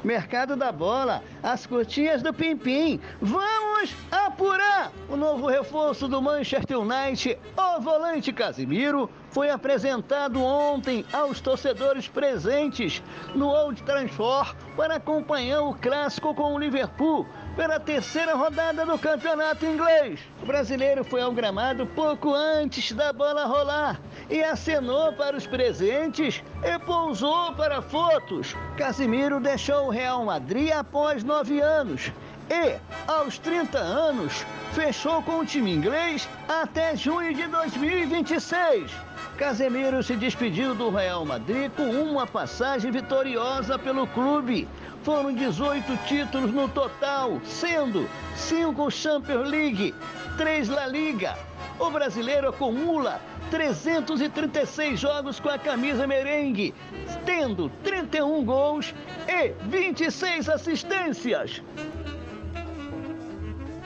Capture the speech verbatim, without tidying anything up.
Mercado da Bola, as cotinhas do Pimpim. Vamos apurar! O novo reforço do Manchester United, o volante Casemiro, foi apresentado ontem aos torcedores presentes no Old Trafford para acompanhar o clássico com o Liverpool pela terceira rodada do campeonato inglês. O brasileiro foi ao gramado pouco antes da bola rolar e acenou para os presentes e pousou para fotos. Casemiro deixou o Real Madrid após nove anos e, aos trinta anos, fechou com o time inglês até junho de dois mil e vinte e seis. Casemiro se despediu do Real Madrid com uma passagem vitoriosa pelo clube. Foram dezoito títulos no total, sendo cinco Champions League, três La Liga. O brasileiro acumula trezentos e trinta e seis jogos com a camisa merengue, tendo trinta e um gols e vinte e seis assistências.